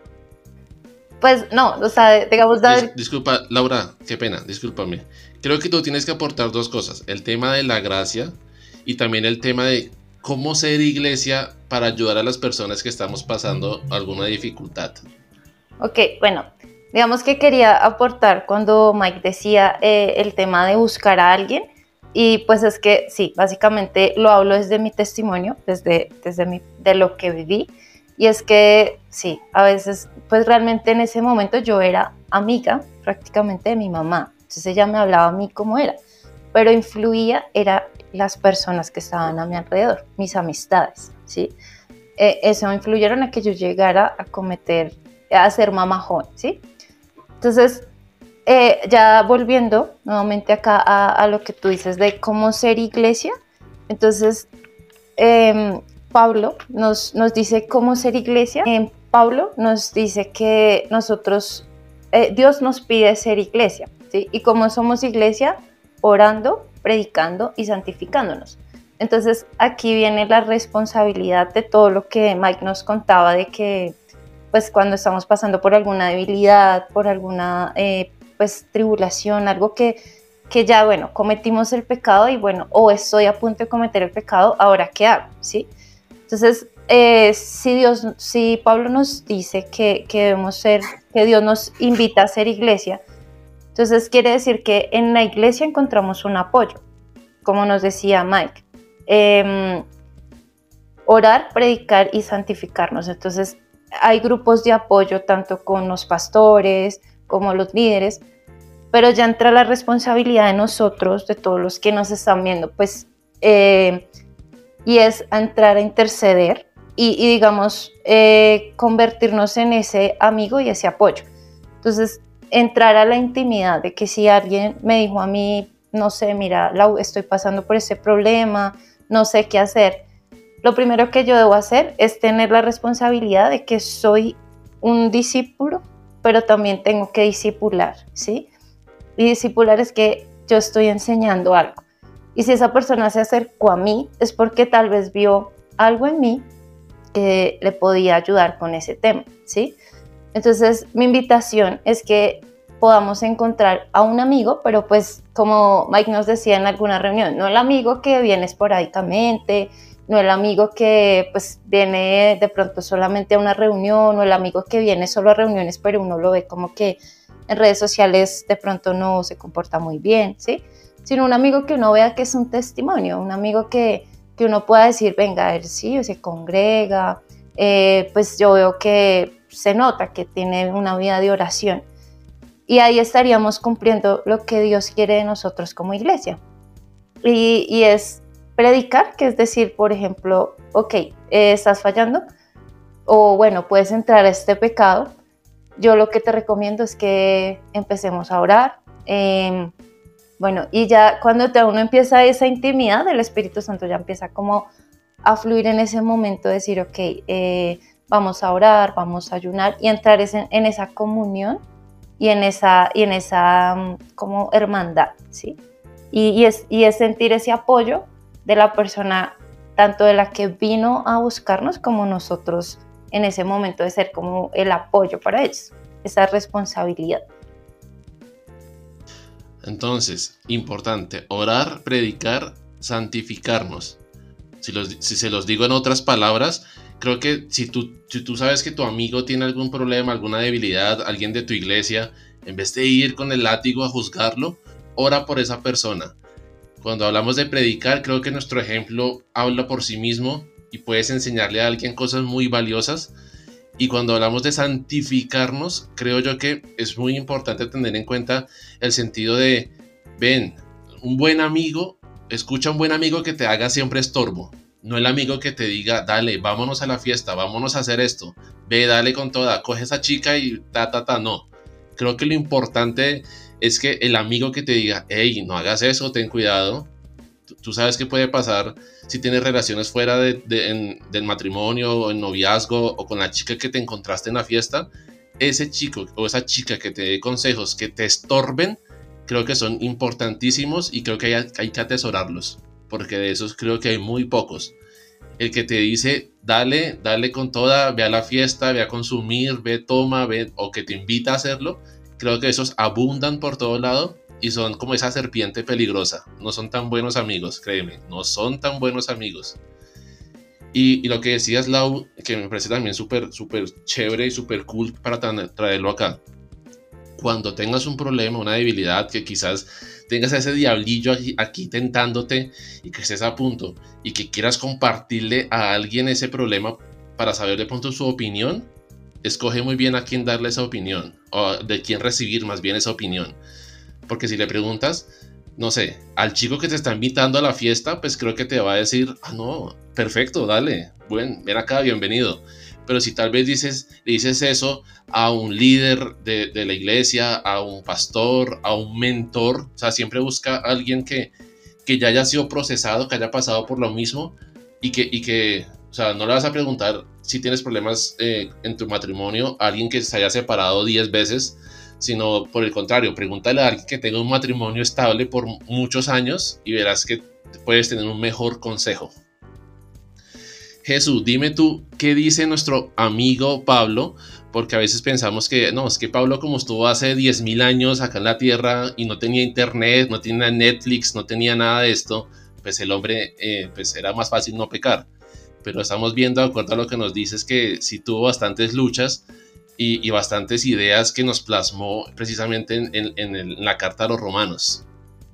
Pues no, o sea, digamos... Dar... Dis- disculpa, Laura, qué pena, discúlpame. Creo que tú tienes que aportar dos cosas. El tema de la gracia y también el tema de cómo ser iglesia para ayudar a las personas que estamos pasando alguna dificultad. Ok, bueno, digamos que quería aportar cuando Mike decía eh, el tema de buscar a alguien, y pues es que sí, básicamente lo hablo desde mi testimonio, desde, desde mi, de lo que viví, y es que sí, a veces pues realmente en ese momento yo era amiga prácticamente de mi mamá, entonces ella me hablaba a mí como era, pero influía, era las personas que estaban a mi alrededor, mis amistades, ¿sí? Eh, eso influyeron a que yo llegara a cometer, a ser mamá joven, ¿sí? Entonces, eh, ya volviendo nuevamente acá a, a lo que tú dices de cómo ser iglesia, entonces, eh, Pablo nos, nos dice cómo ser iglesia. Eh, Pablo nos dice que nosotros, eh, Dios nos pide ser iglesia, ¿sí? Y cómo somos iglesia, orando, predicando y santificándonos. Entonces aquí viene la responsabilidad de todo lo que Mike nos contaba, de que pues cuando estamos pasando por alguna debilidad, por alguna eh, pues tribulación, algo que, que ya bueno, cometimos el pecado y bueno, o estoy a punto de cometer el pecado, ¿ahora qué hago? ¿Sí? Entonces eh, si Dios, si Pablo nos dice que, que debemos ser, que Dios nos invita a ser iglesia, entonces quiere decir que en la iglesia encontramos un apoyo, como nos decía Mike, eh, orar, predicar y santificarnos. Entonces hay grupos de apoyo tanto con los pastores como los líderes, pero ya entra la responsabilidad de nosotros, de todos los que nos están viendo, pues, eh, y es a entrar a interceder y, y digamos, eh, convertirnos en ese amigo y ese apoyo. Entonces, entrar a la intimidad de que si alguien me dijo a mí, no sé, mira, Lau, estoy pasando por ese problema, no sé qué hacer. Lo primero que yo debo hacer es tener la responsabilidad de que soy un discípulo, pero también tengo que discipular, ¿sí? Y discipular es que yo estoy enseñando algo. Y si esa persona se acercó a mí, es porque tal vez vio algo en mí que le podía ayudar con ese tema, ¿sí? Entonces, mi invitación es que podamos encontrar a un amigo, pero pues como Mike nos decía en alguna reunión, no el amigo que viene esporádicamente, no el amigo que pues viene de pronto solamente a una reunión, o el amigo que viene solo a reuniones, pero uno lo ve como que en redes sociales de pronto no se comporta muy bien, ¿sí? Sino un amigo que uno vea que es un testimonio, un amigo que, que uno pueda decir, venga, él sí, se congrega, eh, pues yo veo que se nota que tiene una vida de oración. Y ahí estaríamos cumpliendo lo que Dios quiere de nosotros como iglesia. Y, y es predicar, que es decir, por ejemplo, ok, eh, estás fallando, o bueno, puedes entrar a este pecado, yo lo que te recomiendo es que empecemos a orar. Eh, bueno, y ya cuando te, uno empieza esa intimidad, el Espíritu Santo ya empieza como a fluir en ese momento, decir, ok, eh, vamos a orar, vamos a ayunar y entrar en, en esa comunión y en esa, y en esa como hermandad, ¿sí? Y, y, es, y es sentir ese apoyo de la persona, tanto de la que vino a buscarnos como nosotros en ese momento de ser como el apoyo para ellos, esa responsabilidad. Entonces, importante, orar, predicar, santificarnos. Si, los, si se los digo en otras palabras, creo que si tú, si tú sabes que tu amigo tiene algún problema, alguna debilidad, alguien de tu iglesia, en vez de ir con el látigo a juzgarlo, ora por esa persona. Cuando hablamos de predicar, creo que nuestro ejemplo habla por sí mismo y puedes enseñarle a alguien cosas muy valiosas. Y cuando hablamos de santificarnos, creo yo que es muy importante tener en cuenta el sentido de, ven, un buen amigo, escucha a un buen amigo que te haga siempre estorbo. No el amigo que te diga, dale, vámonos a la fiesta, vámonos a hacer esto, ve, dale con toda, coge esa chica y ta, ta, ta, no. Creo que lo importante es que el amigo que te diga, hey, no hagas eso, ten cuidado. Tú sabes qué puede pasar si tienes relaciones fuera de, de, en, del matrimonio o en noviazgo o con la chica que te encontraste en la fiesta. Ese chico o esa chica que te dé consejos que te estorben, creo que son importantísimos y creo que hay, hay que atesorarlos, porque de esos creo que hay muy pocos. El que te dice, dale, dale con toda, ve a la fiesta, ve a consumir, ve, toma, ve, o que te invita a hacerlo, creo que esos abundan por todo lado y son como esa serpiente peligrosa. No son tan buenos amigos, créeme, no son tan buenos amigos. Y, y lo que decías, Lau, que me parece también súper, súper chévere y súper cool para tra- traerlo acá. Cuando tengas un problema, una debilidad, que quizás tengas ese diablillo aquí, aquí tentándote y que estés a punto y que quieras compartirle a alguien ese problema para saber de pronto su opinión, escoge muy bien a quién darle esa opinión o de quién recibir más bien esa opinión. Porque si le preguntas, no sé, al chico que te está invitando a la fiesta, pues creo que te va a decir, ah, no, perfecto, dale, buen, ven acá, bienvenido. Pero si tal vez dices, le dices eso a un líder de, de la iglesia, a un pastor, a un mentor, o sea, siempre busca a alguien que, que ya haya sido procesado, que haya pasado por lo mismo y que, y que, o sea, no le vas a preguntar si tienes problemas eh, en tu matrimonio a alguien que se haya separado diez veces, sino por el contrario, pregúntale a alguien que tenga un matrimonio estable por muchos años y verás que puedes tener un mejor consejo. Jesús, dime tú, ¿qué dice nuestro amigo Pablo? Porque a veces pensamos que, no, es que Pablo como estuvo hace diez mil años acá en la tierra y no tenía internet, no tenía Netflix, no tenía nada de esto, pues el hombre, eh, pues era más fácil no pecar. Pero estamos viendo, de acuerdo a lo que nos dices, que sí tuvo bastantes luchas y, y bastantes ideas que nos plasmó precisamente en, en, en, el, en la carta a los romanos.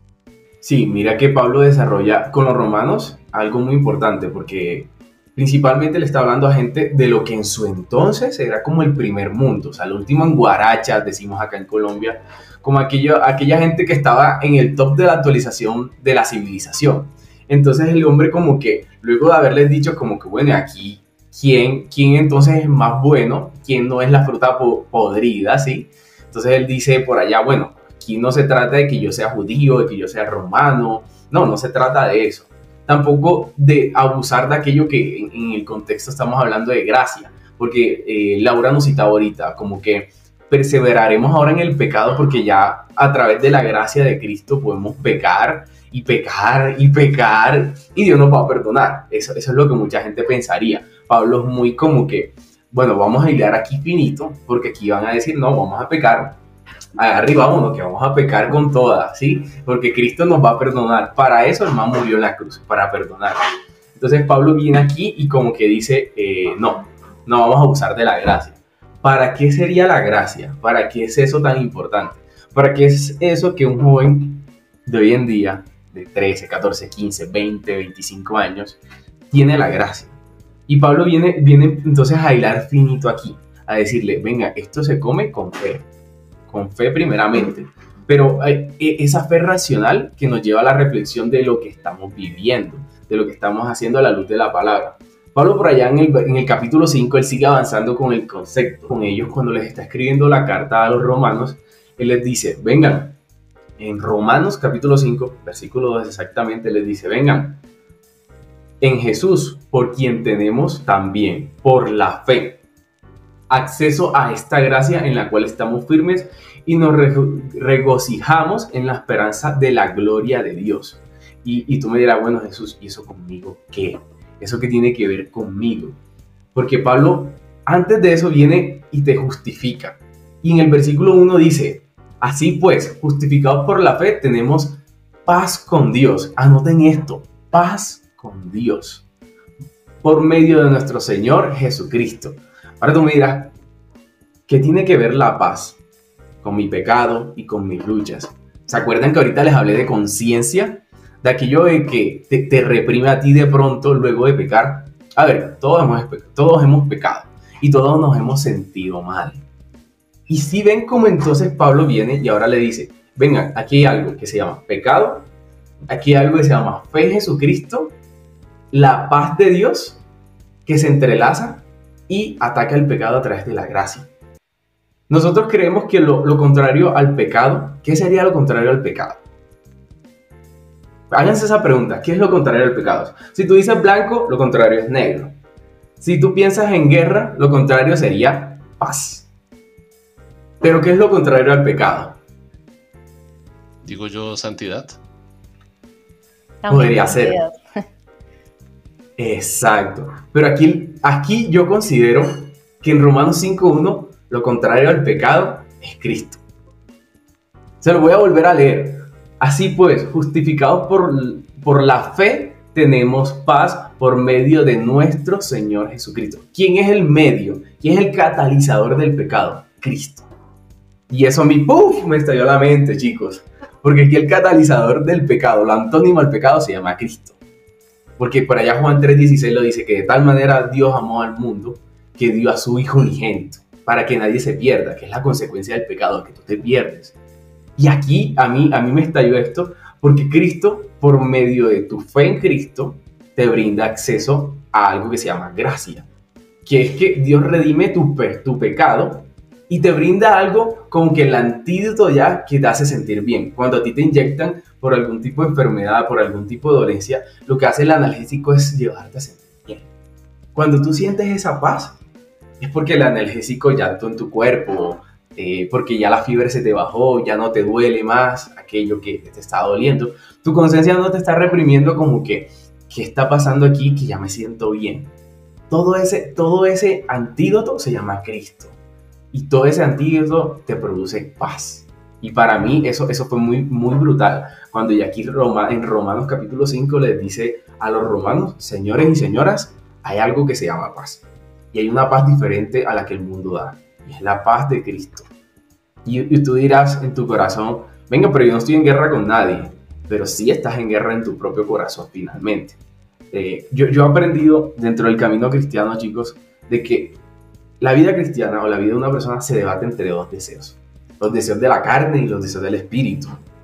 Sí, mira que Pablo desarrolla con los romanos algo muy importante, porque principalmente le está hablando a gente de lo que en su entonces era como el primer mundo, o sea, el último en guarachas, decimos acá en Colombia, como aquello, aquella gente que estaba en el top de la actualización de la civilización. Entonces el hombre como que, luego de haberles dicho como que, bueno, aquí, ¿quién, quién entonces es más bueno? ¿Quién no es la fruta po- podrida, sí? Entonces él dice por allá, bueno, aquí no se trata de que yo sea judío, de que yo sea romano, no, no se trata de eso. Tampoco de abusar de aquello que en, en el contexto estamos hablando de gracia, porque eh, Laura nos citaba ahorita, como que perseveraremos ahora en el pecado porque ya a través de la gracia de Cristo podemos pecar y pecar y pecar y Dios nos va a perdonar. Eso, eso es lo que mucha gente pensaría. Pablo es muy como que, bueno, vamos a hilar aquí finito porque aquí van a decir, no, vamos a pecar. Agarre y vámonos, que vamos a pecar con todas, ¿sí? Porque Cristo nos va a perdonar. Para eso el man murió en la cruz, para perdonar. Entonces Pablo viene aquí y como que dice, eh, no, no vamos a abusar de la gracia. ¿Para qué sería la gracia? ¿Para qué es eso tan importante? ¿Para qué es eso que un joven de hoy en día, de trece, catorce, quince, veinte, veinticinco años, tiene la gracia? Y Pablo viene, viene entonces a hilar finito aquí, a decirle, venga, esto se come con fe. Con fe primeramente, pero hay esa fe racional que nos lleva a la reflexión de lo que estamos viviendo, de lo que estamos haciendo a la luz de la palabra. Pablo por allá en el, en el capítulo cinco, él sigue avanzando con el concepto. Con ellos, cuando les está escribiendo la carta a los romanos, él les dice, vengan, en Romanos capítulo cinco, versículo dos exactamente, les dice, vengan, en Jesús, por quien tenemos también, por la fe, acceso a esta gracia en la cual estamos firmes y nos regocijamos en la esperanza de la gloria de Dios. Y, y tú me dirás, bueno, Jesús, ¿y eso conmigo qué? ¿Eso qué tiene que ver conmigo? Porque Pablo, antes de eso, viene y te justifica. Y en el versículo uno dice, así pues, justificados por la fe, tenemos paz con Dios. Anoten esto, paz con Dios, por medio de nuestro Señor Jesucristo. Ahora tú me dirás, ¿qué tiene que ver la paz con mi pecado y con mis luchas? ¿Se acuerdan que ahorita les hablé de conciencia? De aquello de que te, te reprime a ti de pronto luego de pecar. A ver, todos hemos, todos hemos pecado y todos nos hemos sentido mal. Y si ven cómo entonces Pablo viene y ahora le dice, vengan, aquí hay algo que se llama pecado, aquí hay algo que se llama fe en Jesucristo, la paz de Dios que se entrelaza y ataca el pecado a través de la gracia. Nosotros creemos que lo, lo contrario al pecado, ¿qué sería lo contrario al pecado? Háganse esa pregunta, ¿qué es lo contrario al pecado? Si tú dices blanco, lo contrario es negro. Si tú piensas en guerra, lo contrario sería paz. Pero ¿qué es lo contrario al pecado? Digo yo, santidad. Podría ser. Exacto. Pero aquí, aquí yo considero que en Romanos cinco uno lo contrario al pecado es Cristo. Se lo voy a volver a leer. Así pues, justificados por, por la fe, tenemos paz por medio de nuestro Señor Jesucristo. ¿Quién es el medio? ¿Quién es el catalizador del pecado? Cristo. Y eso a mí, ¡puf!, me estalló la mente, chicos. Porque aquí el catalizador del pecado, el antónimo al pecado, se llama Cristo. Porque por allá Juan tres dieciséis lo dice, que de tal manera Dios amó al mundo que dio a su Hijo unigénito, para que nadie se pierda, que es la consecuencia del pecado, que tú te pierdes. Y aquí a mí, a mí me estalló esto, porque Cristo, por medio de tu fe en Cristo, te brinda acceso a algo que se llama gracia. Que es que Dios redime tu, tu pecado y te brinda algo como que el antídoto ya que te hace sentir bien. Cuando a ti te inyectan por algún tipo de enfermedad, por algún tipo de dolencia, lo que hace el analgésico es llevarte a sentir bien. Cuando tú sientes esa paz, es porque el analgésico ya actuó en tu cuerpo, eh, porque ya la fiebre se te bajó, ya no te duele más aquello que te está doliendo. Tu conciencia no te está reprimiendo como que, ¿qué está pasando aquí? Que ya me siento bien. Todo ese, todo ese antídoto se llama Cristo. Y todo ese antídoto te produce paz. Y para mí eso, eso fue muy, muy brutal. Cuando ya aquí Roma, en Romanos capítulo cinco les dice a los romanos, señores y señoras, hay algo que se llama paz. Y hay una paz diferente a la que el mundo da. Y es la paz de Cristo. Y, y tú dirás en tu corazón, venga, pero yo no estoy en guerra con nadie. Pero sí estás en guerra en tu propio corazón finalmente. Eh, yo, yo he aprendido dentro del camino cristiano, chicos, de que la vida cristiana o la vida de una persona se debate entre dos deseos. Los deseos de la carne y los deseos del espíritu.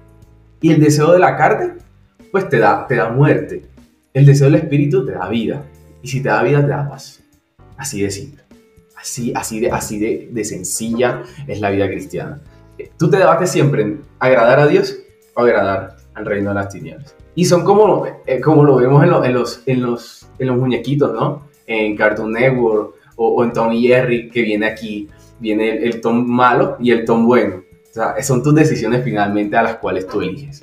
Y el deseo de la carne, pues te da, te da muerte. El deseo del espíritu te da vida. Y si te da vida, te da paz. Así de simple. Así, así, de, así de, de sencilla es la vida cristiana. Tú te debates siempre en agradar a Dios o agradar al reino de las tinieblas. Y son como, eh, como lo vemos en, lo, en, los, en, los, en los muñequitos, ¿no? En Cartoon Network o, o en Tom y Jerry, que viene aquí, viene el, el Tom malo y el Tom bueno. O sea, son tus decisiones finalmente a las cuales tú eliges.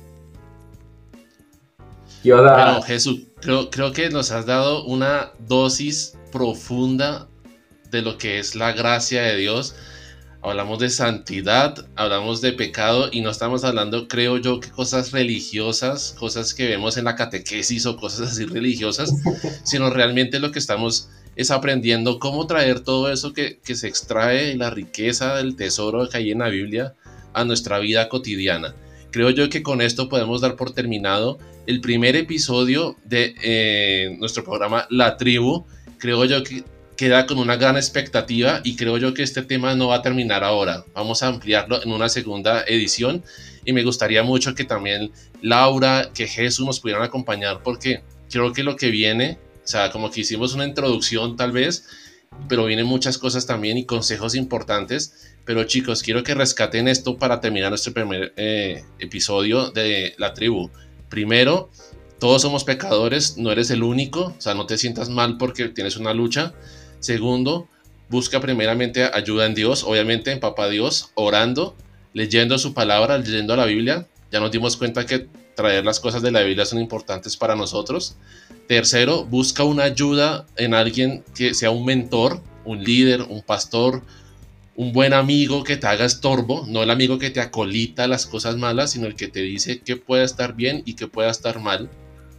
Bueno, Jesús, creo, creo que nos has dado una dosis profunda de lo que es la gracia de Dios. Hablamos de santidad, hablamos de pecado y no estamos hablando, creo yo, que cosas religiosas, cosas que vemos en la catequesis o cosas así religiosas, sino realmente lo que estamos es aprendiendo cómo traer todo eso que, que se extrae, la riqueza del tesoro que hay en la Biblia, a nuestra vida cotidiana. Creo yo que con esto podemos dar por terminado el primer episodio de eh, nuestro programa La Tribu. Creo yo que queda con una gran expectativa y creo yo que este tema no va a terminar ahora. Vamos a ampliarlo en una segunda edición y me gustaría mucho que también Laura, que Jesús nos pudieran acompañar porque creo que lo que viene O sea, como que hicimos una introducción tal vez, pero vienen muchas cosas también y consejos importantes. Pero chicos, quiero que rescaten esto para terminar nuestro primer eh, episodio de La Tribu. Primero, todos somos pecadores, no eres el único, o sea, no te sientas mal porque tienes una lucha. Segundo, busca primeramente ayuda en Dios, obviamente en Papá Dios, orando, leyendo su palabra, leyendo la Biblia. Ya nos dimos cuenta que traer las cosas de la Biblia son importantes para nosotros. Tercero, busca una ayuda en alguien que sea un mentor, un líder, un pastor, un buen amigo que te haga estorbo, no el amigo que te acolita las cosas malas, sino el que te dice qué puede estar bien y qué puede estar mal.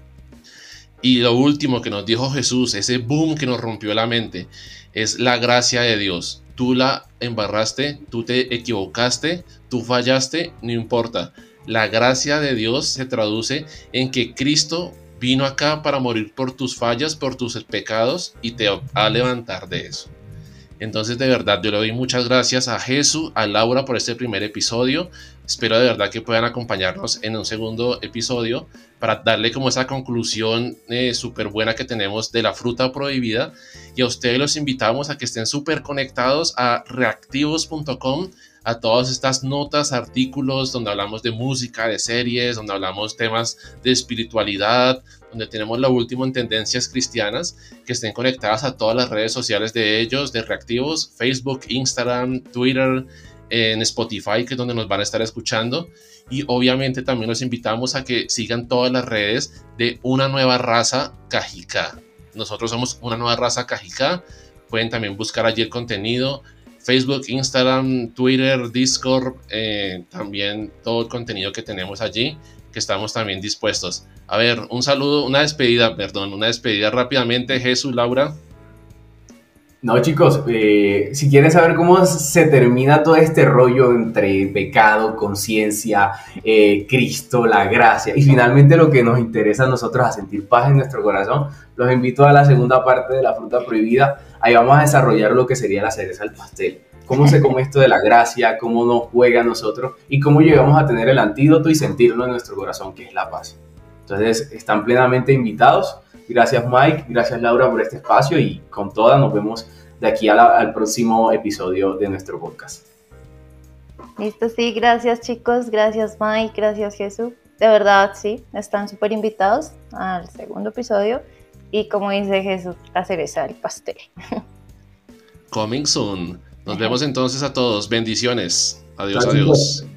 Y lo último que nos dijo Jesús, ese boom que nos rompió la mente, es la gracia de Dios. Tú la embarraste, tú te equivocaste, tú fallaste, no importa. La gracia de Dios se traduce en que Cristo vino acá para morir por tus fallas, por tus pecados y te va a levantar de eso. Entonces, de verdad, yo le doy muchas gracias a Jesús, a Laura por este primer episodio. Espero de verdad que puedan acompañarnos en un segundo episodio para darle como esa conclusión eh, súper buena que tenemos de la fruta prohibida. Y a ustedes los invitamos a que estén súper conectados a reactivos punto com, a todas estas notas, artículos donde hablamos de música, de series, donde hablamos temas de espiritualidad, donde tenemos lo último en tendencias cristianas, que estén conectadas a todas las redes sociales de ellos, de Reactivos, Facebook, Instagram, Twitter, en Spotify, que es donde nos van a estar escuchando. Y obviamente también los invitamos a que sigan todas las redes de Una Nueva Raza Cajicá. Nosotros somos Una Nueva Raza Cajicá. Pueden también buscar allí el contenido. Facebook, Instagram, Twitter, Discord, eh, también todo el contenido que tenemos allí, que estamos también dispuestos. A ver, un saludo, una despedida, perdón, una despedida rápidamente, Jesús, Laura. No, chicos, eh, si quieren saber cómo se termina todo este rollo entre pecado, conciencia, eh, Cristo, la gracia y finalmente lo que nos interesa a nosotros, a sentir paz en nuestro corazón, los invito a la segunda parte de La Fruta Prohibida. Ahí vamos a desarrollar lo que sería la cereza al pastel. Cómo se come esto de la gracia, cómo nos juega a nosotros y cómo llegamos a tener el antídoto y sentirlo en nuestro corazón, que es la paz. Entonces, están plenamente invitados. Gracias Mike, gracias Laura por este espacio y con toda nos vemos de aquí a la, al próximo episodio de nuestro podcast. Listo, sí, gracias chicos, gracias Mike, gracias Jesús. De verdad, sí, están súper invitados al segundo episodio y como dice Jesús, la cereza del pastel. Coming soon. Nos vemos entonces a todos. Bendiciones. Adiós, Chao, adiós. chicos.